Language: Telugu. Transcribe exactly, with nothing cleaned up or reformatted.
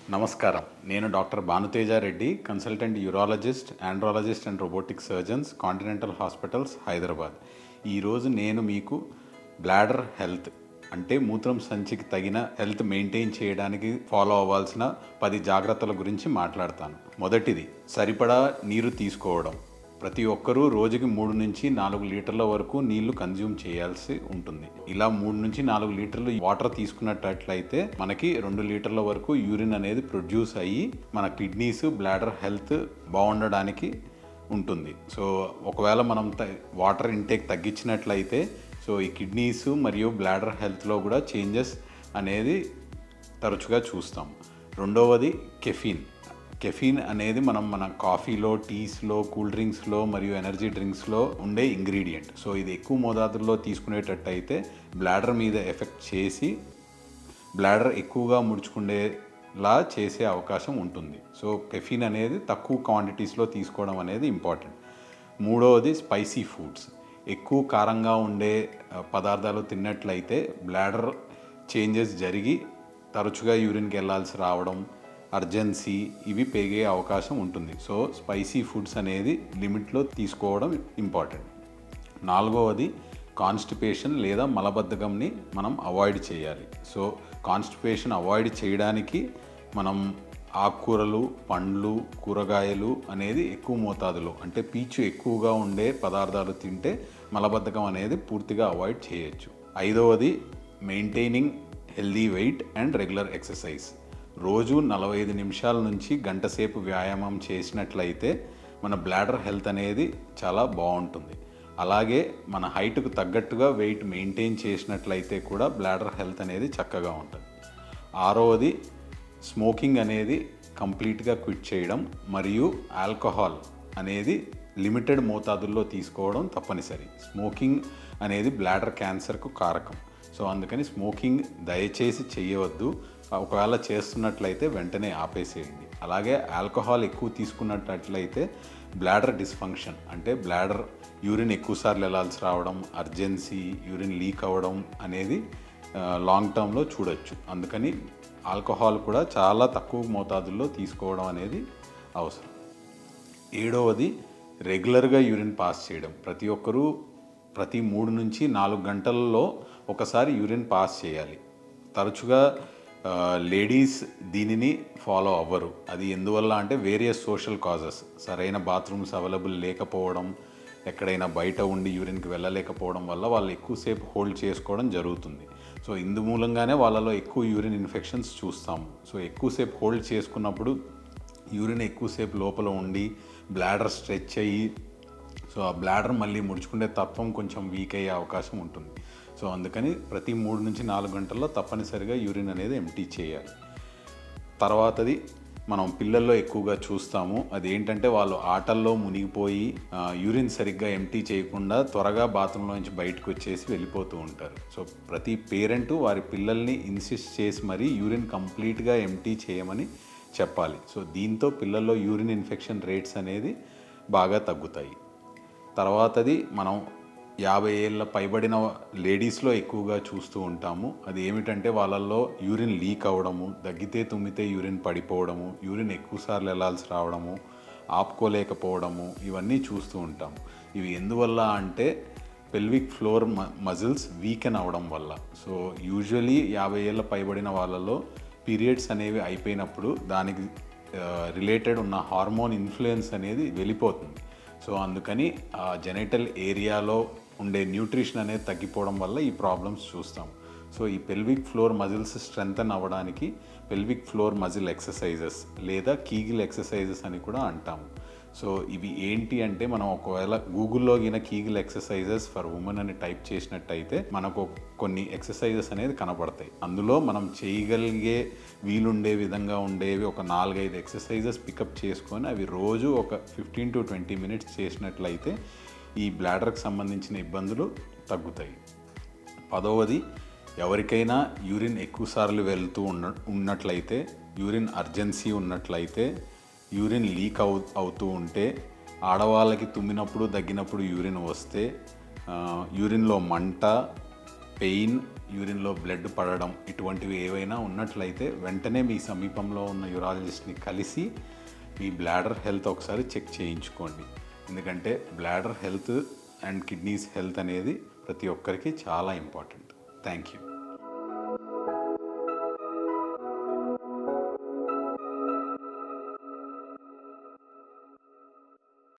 నమస్కారం. నేను doctor Bhanuteja Reddy, consultant urologist, andrologist and robotic surgeons, continental hospitals, Hyderabad. ఈరోజు నేను మీకు బ్లాడర్ హెల్త్ అంటే మూత్రం సంచికి తగిన హెల్త్ మెయింటైన్ చేయడానికి ఫాలో అవ్వాల్సిన పది జాగ్రత్తల గురించి మాట్లాడతాను. మొదటిది, సరిపడా నీరు తీసుకోవడం. ప్రతి ఒక్కరూ రోజుకి మూడు నుంచి నాలుగు లీటర్ల వరకు నీళ్లు కన్జ్యూమ్ చేయాల్సి ఉంటుంది. ఇలా మూడు నుంచి నాలుగు లీటర్లు వాటర్ తీసుకున్నట్లయితే మనకి రెండు లీటర్ల వరకు యూరిన్ అనేది ప్రొడ్యూస్ అయ్యి మన కిడ్నీస్, బ్లాడర్ హెల్త్ బాగుండడానికి ఉంటుంది. సో ఒకవేళ మనం వాటర్ ఇంటేక్ తగ్గించినట్లయితే సో ఈ కిడ్నీస్ మరియు బ్లాడర్ హెల్త్లో కూడా చేంజెస్ అనేది తరచుగా చూస్తాం. రెండవది కెఫీన్. కెఫీన్ అనేది మనం మన కాఫీలో, టీస్లో, కూల్ డ్రింక్స్లో మరియు ఎనర్జీ డ్రింక్స్లో ఉండే ఇంగ్రీడియంట్. సో ఇది ఎక్కువ మోతాదుల్లో తీసుకునేటట్టయితే బ్లాడర్ మీద ఎఫెక్ట్ చేసి బ్లాడర్ ఎక్కువగా ముడుచుకునేలా చేసే అవకాశం ఉంటుంది. సో కెఫీన్ అనేది తక్కువ క్వాంటిటీస్లో తీసుకోవడం అనేది ఇంపార్టెంట్. మూడవది స్పైసీ ఫుడ్స్. ఎక్కువ కారంగా ఉండే పదార్థాలు తిన్నట్లయితే బ్లాడర్ చేంజెస్ జరిగి తరచుగా యూరిన్కి వెళ్ళాల్సి రావడం, అర్జెన్సీ ఇవి పెరిగే అవకాశం ఉంటుంది. సో స్పైసీ ఫుడ్స్ అనేది లిమిట్లో తీసుకోవడం ఇంపార్టెంట్. నాలుగవది కాన్స్టిపేషన్ లేదా మలబద్ధకంని మనం అవాయిడ్ చేయాలి. సో కాన్స్టిపేషన్ అవాయిడ్ చేయడానికి మనం ఆకుకూరలు, పండ్లు, కూరగాయలు అనేది ఎక్కువ మోతాదులో అంటే పీచు ఎక్కువగా ఉండే పదార్థాలు తింటే మలబద్ధకం అనేది పూర్తిగా అవాయిడ్ చేయొచ్చు. ఐదవది maintaining healthy weight and regular exercise. రోజు నలభై ఐదు నిమిషాల నుంచి గంట సేపు వ్యాయామం చేసినట్లయితే మన బ్లాడర్ హెల్త్ అనేది చాలా బాగుంటుంది. అలాగే మన హైట్కు తగ్గట్టుగా వెయిట్ మెయింటైన్ చేసినట్లయితే కూడా బ్లాడర్ హెల్త్ అనేది చక్కగా ఉంటుంది. ఆరవది స్మోకింగ్ అనేది కంప్లీట్గా క్విట్ చేయడం మరియు ఆల్కహాల్ అనేది లిమిటెడ్ మోతాదుల్లో తీసుకోవడం తప్పనిసరి. స్మోకింగ్ అనేది బ్లాడర్ క్యాన్సర్కు కారకం. సో అందుకని స్మోకింగ్ దయచేసి చేయవద్దు. ఒకవేళ చేస్తున్నట్లయితే వెంటనే ఆపేసేయండి. అలాగే ఆల్కహాల్ ఎక్కువ తీసుకున్నట్లయితే బ్లాడర్ డిస్ఫంక్షన్ అంటే బ్లాడర్ యూరిన్ ఎక్కువసార్లు వెళ్ళాల్సి రావడం, అర్జెన్సీ, యూరిన్ లీక్ అవ్వడం అనేది లాంగ్ టర్మ్లో చూడొచ్చు. అందుకని ఆల్కహాల్ కూడా చాలా తక్కువ మోతాదుల్లో తీసుకోవడం అనేది అవసరం. ఏడవది రెగ్యులర్గా యూరిన్ పాస్ చేయడం. ప్రతి ఒక్కరూ ప్రతి మూడు నుంచి నాలుగు గంటల్లో ఒకసారి యూరిన్ పాస్ చేయాలి. తరచుగా లేడీస్ దీనిని ఫాలో అవ్వరు. అది ఎందువల్ల అంటే వేరియస్ సోషల్ కాజెస్, సరైన బాత్రూమ్స్ అవైలబుల్ లేకపోవడం, ఎక్కడైనా బయట ఉండి యూరిన్కి వెళ్ళలేకపోవడం వల్ల వాళ్ళు ఎక్కువసేపు హోల్డ్ చేసుకోవడం జరుగుతుంది. సో ఇందు మూలంగానే వాళ్ళలో ఎక్కువ యూరిన్ ఇన్ఫెక్షన్స్ చూస్తాము. సో ఎక్కువసేపు హోల్డ్ చేసుకున్నప్పుడు యూరిన్ ఎక్కువసేపు లోపల ఉండి బ్లాడర్ స్ట్రెచ్ అయ్యి సో ఆ బ్లాడర్ మళ్ళీ ముడుచుకునే తత్వం కొంచెం వీక్ అయ్యే అవకాశం ఉంటుంది. సో అందుకని ప్రతి మూడు నుంచి నాలుగు గంటల్లో తప్పనిసరిగా యూరిన్ అనేది ఎంటీ చేయాలి. తర్వాతది మనం పిల్లల్లో ఎక్కువగా చూస్తాము. అదేంటంటే వాళ్ళు ఆటల్లో మునిగిపోయి యూరిన్ సరిగ్గా ఎంటీ చేయకుండా త్వరగా బాత్రూంలో నుంచి బయటకు వచ్చేసి వెళ్ళిపోతూ ఉంటారు. సో ప్రతి పేరెంటు వారి పిల్లల్ని ఇన్సిస్ట్ చేసి మరీ యూరిన్ కంప్లీట్గా ఎంటీ చేయమని చెప్పాలి. సో దీంతో పిల్లల్లో యూరిన్ ఇన్ఫెక్షన్ రేట్స్ అనేది బాగా తగ్గుతాయి. తర్వాతది మనం యాభై ఏళ్ళ పైబడిన లేడీస్లో ఎక్కువగా చూస్తూ ఉంటాము. అది ఏమిటంటే వాళ్ళల్లో యూరిన్ లీక్ అవ్వడము, దగ్గితే తుమ్మితే యూరిన్ పడిపోవడము, యూరిన్ ఎక్కువసార్లు వెళ్ళాల్సి రావడము, ఆపుకోలేకపోవడము ఇవన్నీ చూస్తూ ఉంటాము. ఇవి ఎందువల్ల అంటే పెల్విక్ ఫ్లోర్ మజిల్స్ వీకెన్ అవ్వడం వల్ల. సో యూజువలీ యాభై ఏళ్ళ పైబడిన వాళ్ళలో పీరియడ్స్ అనేవి అయిపోయినప్పుడు దానికి రిలేటెడ్ ఉన్న హార్మోన్ ఇన్ఫ్లుయెన్స్ అనేది వెళ్ళిపోతుంది. సో అందుకని ఆ జెనిటల్ ఏరియాలో ఉండే న్యూట్రిషన్ అనేది తగ్గిపోవడం వల్ల ఈ ప్రాబ్లమ్స్ చూస్తాం. సో ఈ పెల్విక్ ఫ్లోర్ మజిల్స్ స్ట్రెంథన్ అవ్వడానికి పెల్విక్ ఫ్లోర్ మజిల్ ఎక్సర్సైజెస్ లేదా కీగిల్ ఎక్సర్సైజెస్ అని కూడా అంటాము. సో ఇవి ఏంటి అంటే మనం ఒకవేళ గూగుల్లో గిన కీగిల్ ఎక్సర్సైజెస్ ఫర్ ఉమెన్ అని టైప్ చేసినట్టయితే మనకు కొన్ని ఎక్సర్సైజెస్ అనేది కనబడతాయి. అందులో మనం చేయగలిగే వీలుండే విధంగా ఉండేవి ఒక నాలుగైదు ఎక్సర్సైజెస్ పికప్ చేసుకొని అవి రోజు ఒక ఫిఫ్టీన్ టు ట్వంటీ మినిట్స్ చేసినట్లయితే ఈ బ్లాడర్కి సంబంధించిన ఇబ్బందులు తగ్గుతాయి. పదవది, ఎవరికైనా యూరిన్ ఎక్కువసార్లు వెళ్తూ ఉన్న ఉన్నట్లయితే యూరిన్ అర్జెన్సీ ఉన్నట్లయితే యూరిన్ లీక్ అవు అవుతూ ఉంటే ఆడవాళ్ళకి తుమ్మినప్పుడు దగ్గినప్పుడు యూరిన్ వస్తే యూరిన్లో మంట, పెయిన్ యూరిన్లో బ్లడ్ పడడం ఇటువంటివి ఏవైనా ఉన్నట్లయితే వెంటనే మీ సమీపంలో ఉన్న యూరాలజిస్ట్ని కలిసి మీ బ్లాడర్ హెల్త్ ఒకసారి చెక్ చేయించుకోండి. ఎందుకంటే bladder health and kidneys health అనేది ప్రతి ఒక్కరికి చాలా ఇంపార్టెంట్. Thank you.